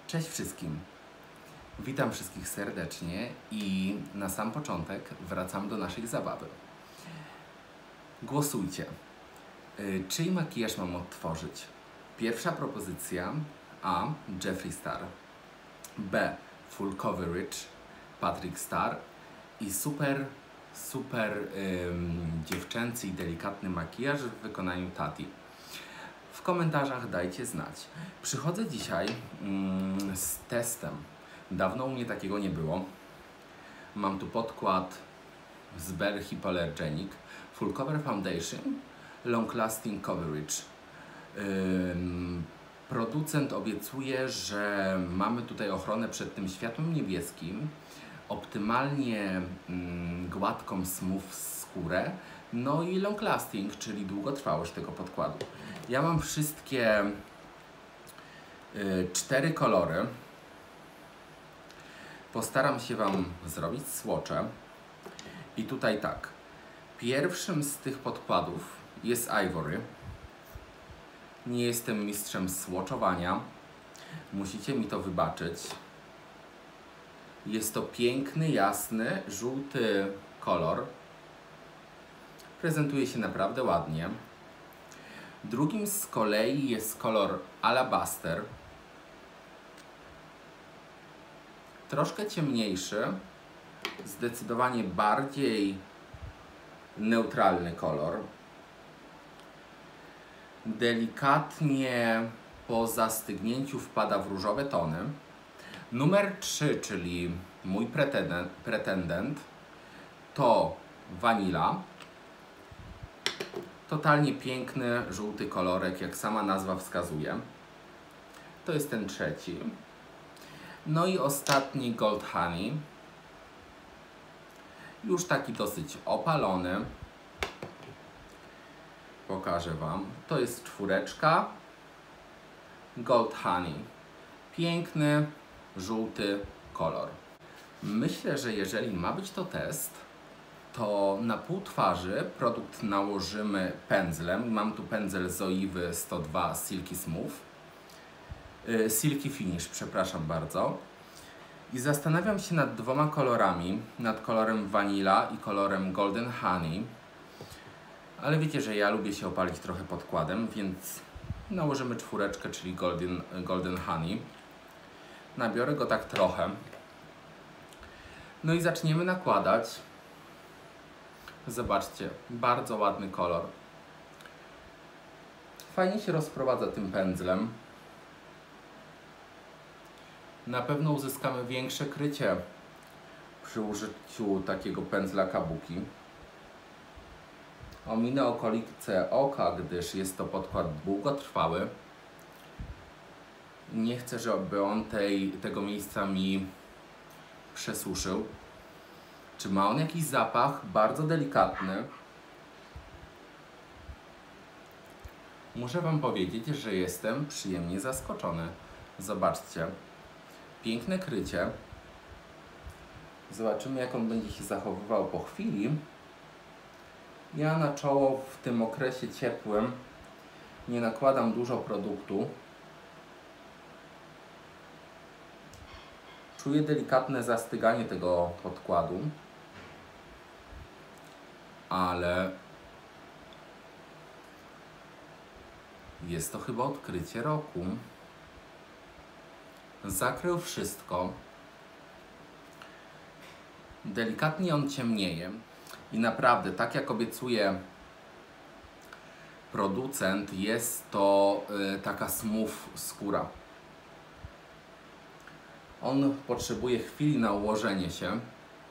Cześć wszystkim! Witam wszystkich serdecznie i na sam początek wracam do naszej zabawy. Głosujcie. Czyj makijaż mam odtworzyć? Pierwsza propozycja A. Jeffree Star, B. Full Coverage Patrick Star i super dziewczęcy i delikatny makijaż w wykonaniu Tati. W komentarzach dajcie znać. Przychodzę dzisiaj z testem. Dawno u mnie takiego nie było. Mam tu podkład z Bare Hypoallergenic Full Cover Foundation Long Lasting Coverage. Producent obiecuje, że mamy tutaj ochronę przed tym światłem niebieskim, optymalnie gładką, smooth skórę, no i long lasting, czyli długotrwałość tego podkładu. Ja mam wszystkie 4 kolory. Postaram się Wam zrobić swatche. I tutaj tak. Pierwszym z tych podkładów jest Ivory. Nie jestem mistrzem swatchowania. Musicie mi to wybaczyć. Jest to piękny, jasny, żółty kolor. Prezentuje się naprawdę ładnie. Drugim z kolei jest kolor Alabaster. Troszkę ciemniejszy, zdecydowanie bardziej neutralny kolor. Delikatnie po zastygnięciu wpada w różowe tony. Numer 3, czyli mój pretendent, to Vanilla. Totalnie piękny, żółty kolorek, jak sama nazwa wskazuje. To jest ten trzeci. No i ostatni Gold Honey. Już taki dosyć opalony. Pokażę Wam. To jest 4. Gold Honey. Piękny, żółty kolor. Myślę, że jeżeli ma być to test, to na pół twarzy produkt nałożymy pędzlem. Mam tu pędzel Zoewy 102 Silky Smooth. Silky Finish, przepraszam bardzo. I zastanawiam się nad 2 kolorami. Nad kolorem Vanilla i kolorem Golden Honey. Ale wiecie, że ja lubię się opalić trochę podkładem, więc nałożymy 4, czyli Golden Honey. Nabiorę go tak trochę. No i zaczniemy nakładać. Zobaczcie, bardzo ładny kolor. Fajnie się rozprowadza tym pędzlem. Na pewno uzyskamy większe krycie przy użyciu takiego pędzla Kabuki. Ominę okolice oka, gdyż jest to podkład długotrwały. Nie chcę, żeby on tego miejsca mi przesuszył. Czy ma on jakiś zapach? Bardzo delikatny. Muszę Wam powiedzieć, że jestem przyjemnie zaskoczony. Zobaczcie. Piękne krycie. Zobaczymy, jak on będzie się zachowywał po chwili. Ja na czoło w tym okresie ciepłym nie nakładam dużo produktu. Czuję delikatne zastyganie tego podkładu. Ale jest to chyba odkrycie roku. Zakrył wszystko. Delikatnie on ciemnieje. I naprawdę, tak jak obiecuje producent, jest to taka smooth skóra. On potrzebuje chwili na ułożenie się.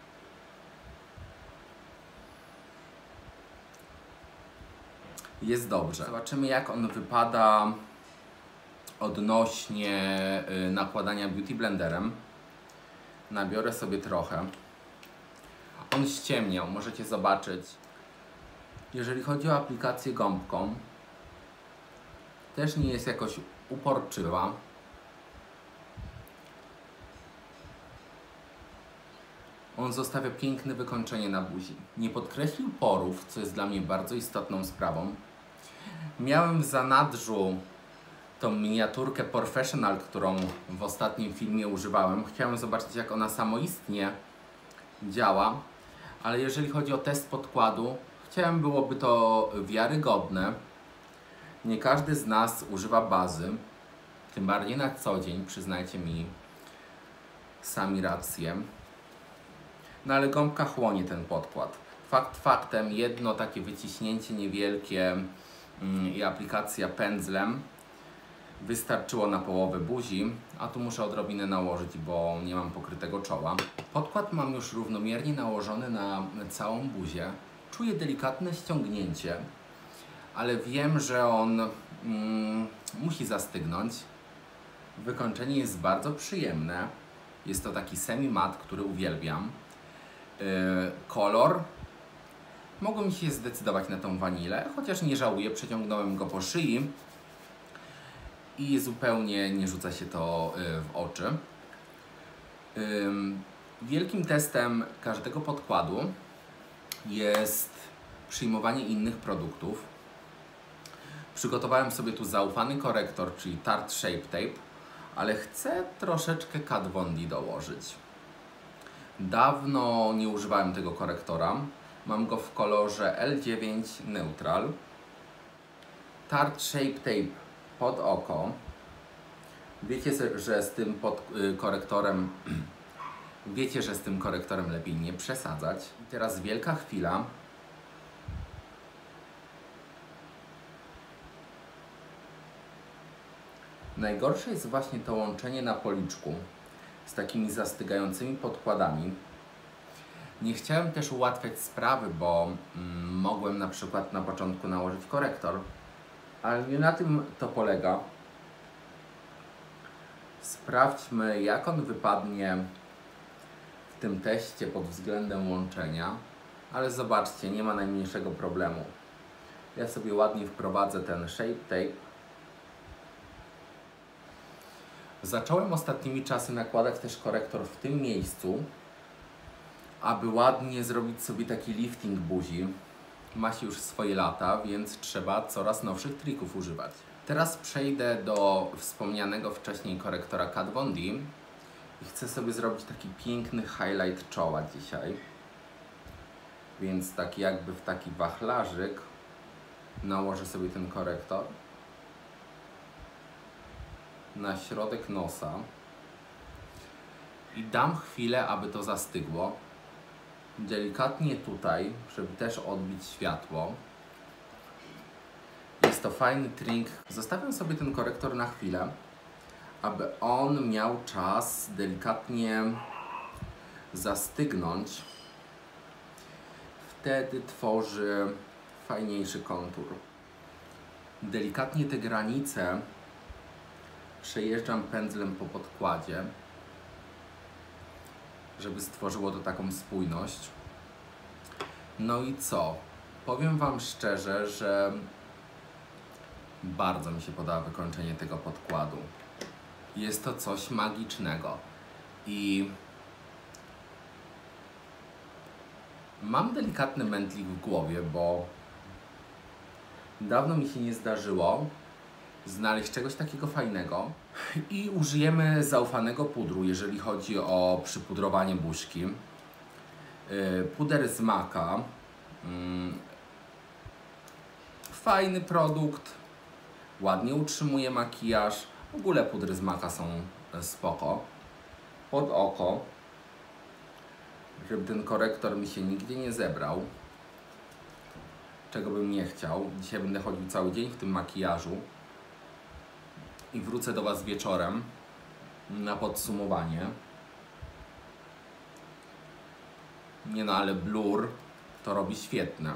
Jest dobrze. Zobaczymy, jak on wypada odnośnie nakładania Beauty Blenderem. Nabiorę sobie trochę. On ściemniał, możecie zobaczyć. Jeżeli chodzi o aplikację gąbką, też nie jest jakoś uporczywa. On zostawia piękne wykończenie na buzi. Nie podkreślił porów, co jest dla mnie bardzo istotną sprawą. Miałem w zanadrzu tą miniaturkę Professional, którą w ostatnim filmie używałem. Chciałem zobaczyć, jak ona samoistnie działa, ale jeżeli chodzi o test podkładu, chciałem, byłoby to wiarygodne. Nie każdy z nas używa bazy, tym bardziej na co dzień, przyznajcie mi sami rację. No ale gąbka chłonie ten podkład. Fakt faktem, jedno takie wyciśnięcie niewielkie i aplikacja pędzlem wystarczyło na połowę buzi, a tu muszę odrobinę nałożyć, bo nie mam pokrytego czoła. Podkład mam już równomiernie nałożony na całą buzię. Czuję delikatne ściągnięcie, ale wiem, że on musi zastygnąć. Wykończenie jest bardzo przyjemne. Jest to taki semi-mat, który uwielbiam. Kolor. Mogłem się zdecydować na tą wanilę, chociaż nie żałuję, przeciągnąłem go po szyi i zupełnie nie rzuca się to w oczy. Wielkim testem każdego podkładu jest przyjmowanie innych produktów. Przygotowałem sobie tu zaufany korektor, czyli Tarte Shape Tape, ale chcę troszeczkę Kat Von D dołożyć. Dawno nie używałem tego korektora. Mam go w kolorze L9 Neutral. Tarte Shape Tape pod oko. Wiecie, że z tym korektorem lepiej nie przesadzać. I teraz wielka chwila. Najgorsze jest właśnie to łączenie na policzku z takimi zastygającymi podkładami. Nie chciałem też ułatwiać sprawy, bo mogłem na przykład na początku nałożyć korektor, ale nie na tym to polega. Sprawdźmy, jak on wypadnie w tym teście pod względem łączenia, ale zobaczcie, nie ma najmniejszego problemu. Ja sobie ładnie wprowadzę ten Shape Tape. Zacząłem ostatnimi czasy nakładać też korektor w tym miejscu, aby ładnie zrobić sobie taki lifting buzi. Ma się już swoje lata, więc trzeba coraz nowszych trików używać. Teraz przejdę do wspomnianego wcześniej korektora Kat Von D i chcę sobie zrobić taki piękny highlight czoła dzisiaj. Więc tak jakby w taki wachlarzyk nałożę sobie ten korektor na środek nosa i dam chwilę, aby to zastygło. Delikatnie tutaj, żeby też odbić światło. Jest to fajny trik. Zostawiam sobie ten korektor na chwilę, aby on miał czas delikatnie zastygnąć. Wtedy tworzy fajniejszy kontur. Delikatnie te granice przejeżdżam pędzlem po podkładzie, żeby stworzyło to taką spójność. No i co? Powiem Wam szczerze, że bardzo mi się podoba wykończenie tego podkładu. Jest to coś magicznego i mam delikatny mętlik w głowie, bo dawno mi się nie zdarzyło znaleźć czegoś takiego fajnego i użyjemy zaufanego pudru, jeżeli chodzi o przypudrowanie buźki. Puder z Maka. Fajny produkt, ładnie utrzymuje makijaż. W ogóle pudry z Maka są spoko. Pod oko, żeby ten korektor mi się nigdzie nie zebrał, czego bym nie chciał. Dzisiaj będę chodził cały dzień w tym makijażu i wrócę do Was wieczorem na podsumowanie. Nie no, ale blur to robi świetne.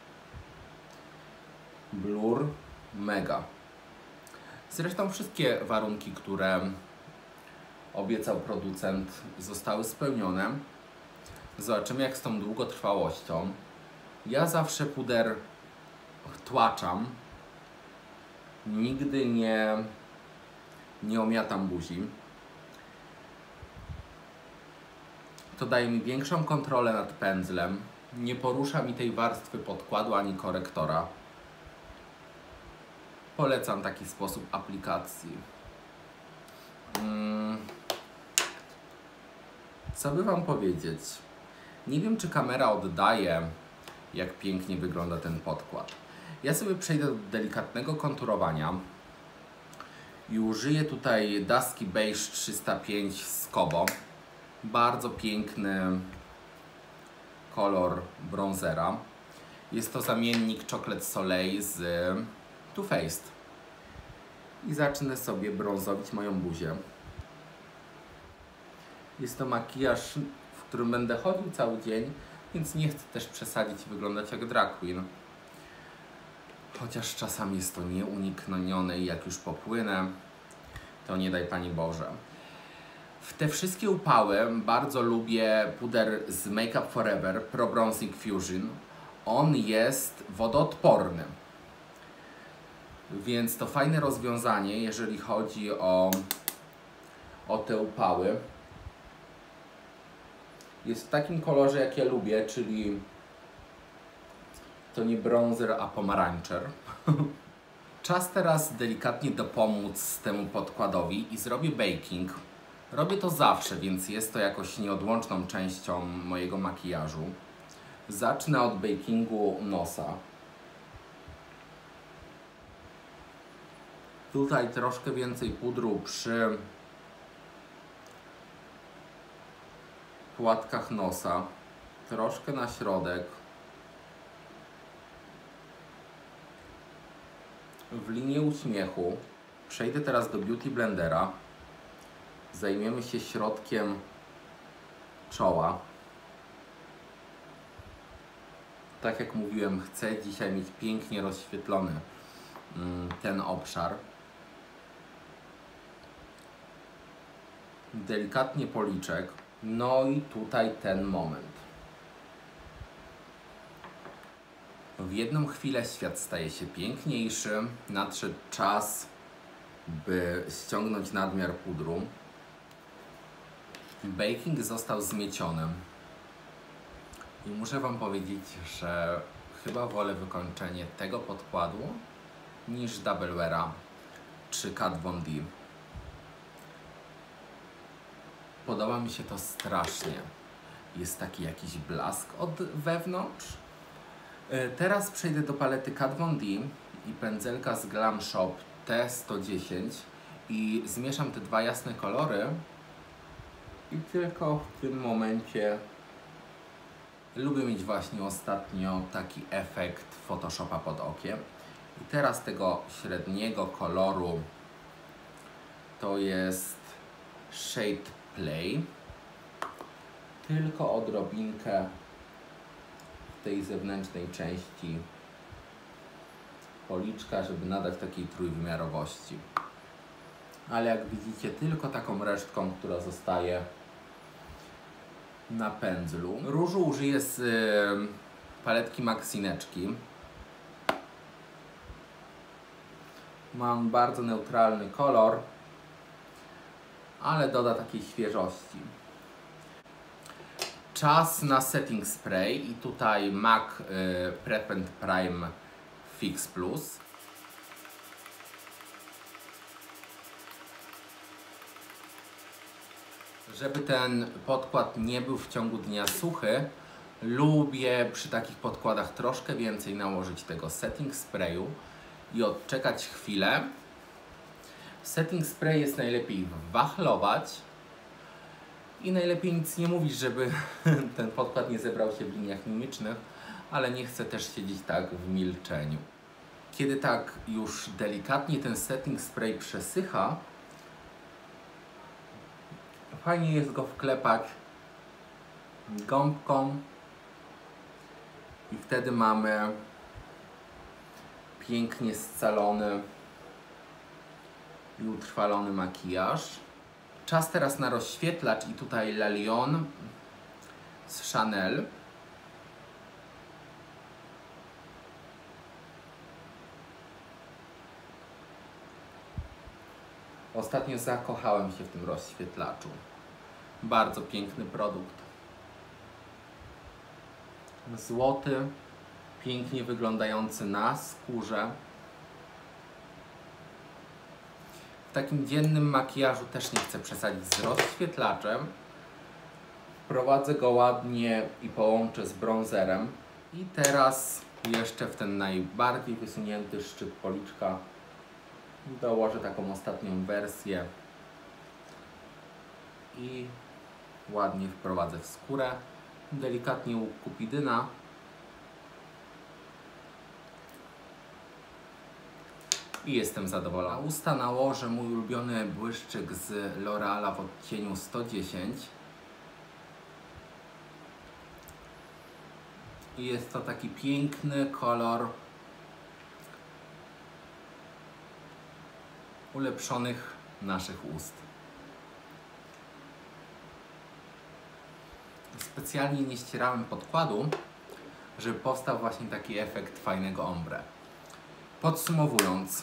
Blur mega. Zresztą wszystkie warunki, które obiecał producent, zostały spełnione. Zobaczymy, jak z tą długotrwałością. Ja zawsze puder tłaczam. Nigdy nie omiatam buzi. To daje mi większą kontrolę nad pędzlem. Nie porusza mi tej warstwy podkładu ani korektora. Polecam taki sposób aplikacji. Co by Wam powiedzieć? Nie wiem, czy kamera oddaje, jak pięknie wygląda ten podkład. Ja sobie przejdę do delikatnego konturowania i użyję tutaj Dusky Beige 305 z Kobo. Bardzo piękny kolor bronzera. Jest to zamiennik Chocolate Soleil z Too Faced. I zacznę sobie brązowić moją buzię. Jest to makijaż, w którym będę chodził cały dzień, więc nie chcę też przesadzić i wyglądać jak drag queen. Chociaż czasami jest to nieuniknione i jak już popłynę, to nie daj Pani Boże. W te wszystkie upały bardzo lubię puder z Make Up For Ever Pro Bronzing Fusion. On jest wodoodporny, więc to fajne rozwiązanie, jeżeli chodzi o te upały. Jest w takim kolorze, jak ja lubię, czyli to nie bronzer, a pomarańczer. Czas teraz delikatnie dopomóc temu podkładowi i zrobię baking. Robię to zawsze, więc jest to jakoś nieodłączną częścią mojego makijażu. Zacznę od bakingu nosa. Tutaj troszkę więcej pudru przy płatkach nosa. Troszkę na środek. W linię uśmiechu. Przejdę teraz do Beauty Blendera. Zajmiemy się środkiem czoła. Tak jak mówiłem, chcę dzisiaj mieć pięknie rozświetlony ten obszar. Delikatnie policzek. No i tutaj ten moment. W jedną chwilę świat staje się piękniejszy. Nadszedł czas, by ściągnąć nadmiar pudru. Baking został zmieciony. I muszę Wam powiedzieć, że chyba wolę wykończenie tego podkładu niż Double Weara czy Kat Von D. Podoba mi się to strasznie. Jest taki jakiś blask od wewnątrz. Teraz przejdę do palety Kat Von D i pędzelka z Glam Shop T110 i zmieszam te dwa jasne kolory i tylko w tym momencie lubię mieć właśnie ostatnio taki efekt Photoshopa pod okiem. I teraz tego średniego koloru to jest Shade Play, tylko odrobinkę w tej zewnętrznej części policzka, żeby nadać takiej trójwymiarowości. Ale jak widzicie, tylko taką resztką, która zostaje na pędzlu. Różu użyję z paletki Maxineczki. Mam bardzo neutralny kolor, ale doda takiej świeżości. Czas na setting spray i tutaj MAC Prep and Prime Fix Plus. Żeby ten podkład nie był w ciągu dnia suchy, lubię przy takich podkładach troszkę więcej nałożyć tego setting sprayu i odczekać chwilę. Setting spray jest najlepiej wachlować i najlepiej nic nie mówić, żeby ten podkład nie zebrał się w liniach mimicznych, ale nie chcę też siedzieć tak w milczeniu. Kiedy tak już delikatnie ten setting spray przesycha, fajnie jest go wklepać gąbką i wtedy mamy pięknie scalony i utrwalony makijaż. Czas teraz na rozświetlacz i tutaj Le Lion z Chanel. Ostatnio zakochałem się w tym rozświetlaczu. Bardzo piękny produkt. Złoty, pięknie wyglądający na skórze. W takim dziennym makijażu też nie chcę przesadzić z rozświetlaczem. Wprowadzę go ładnie i połączę z bronzerem. I teraz jeszcze w ten najbardziej wysunięty szczyt policzka dołożę taką ostatnią wersję i ładnie wprowadzę w skórę. Delikatnie u kupidyna. I jestem zadowolony. Na usta nałożę mój ulubiony błyszczyk z L'Oreala w odcieniu 110. I jest to taki piękny kolor ulepszonych naszych ust. Specjalnie nie ścierałem podkładu, żeby powstał właśnie taki efekt fajnego ombre. Podsumowując,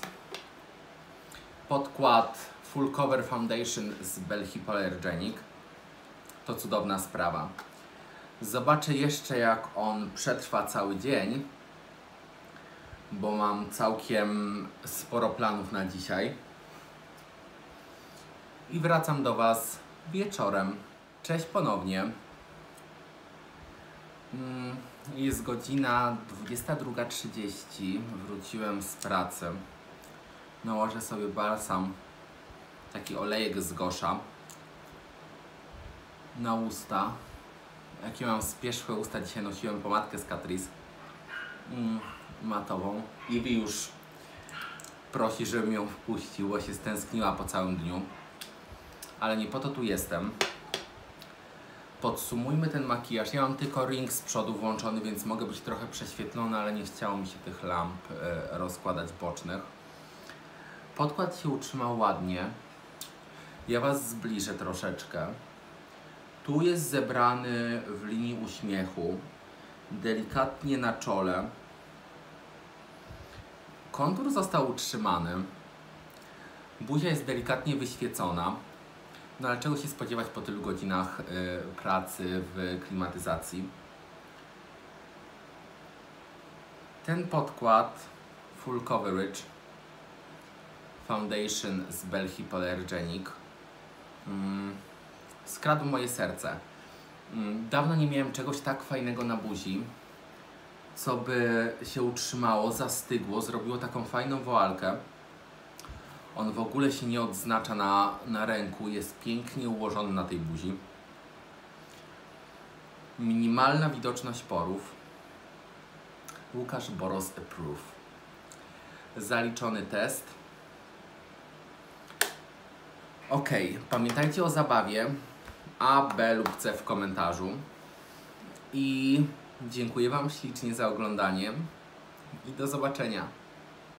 podkład Full Cover Foundation z Bell Hypoallergenic to cudowna sprawa. Zobaczę jeszcze, jak on przetrwa cały dzień, bo mam całkiem sporo planów na dzisiaj. I wracam do Was wieczorem. Cześć ponownie. Jest godzina 22:30. Wróciłem z pracy. Nałożę sobie balsam, taki olejek z Gosha na usta. Jakie mam spierzchłe usta, dzisiaj nosiłem pomadkę z Catrice matową. Iwi już prosi, żebym ją wpuścił, bo się stęskniła po całym dniu. Ale nie po to tu jestem. Podsumujmy ten makijaż. Ja mam tylko ring z przodu włączony, więc mogę być trochę prześwietlony, ale nie chciało mi się tych lamp rozkładać bocznych. Podkład się utrzymał ładnie. Ja Was zbliżę troszeczkę. Tu jest zebrany w linii uśmiechu, delikatnie na czole. Kontur został utrzymany. Buzia jest delikatnie wyświecona. No ale czego się spodziewać po tylu godzinach pracy w klimatyzacji. Ten podkład Full Coverage Foundation z Bell Hypoallergenic skradł moje serce. Dawno nie miałem czegoś tak fajnego na buzi, co by się utrzymało, zastygło, zrobiło taką fajną woalkę. On w ogóle się nie odznacza na ręku, jest pięknie ułożony na tej buzi. Minimalna widoczność porów. Łukasz Boros approve. Zaliczony test. Ok, pamiętajcie o zabawie A, B lub C w komentarzu. I dziękuję Wam ślicznie za oglądanie i do zobaczenia.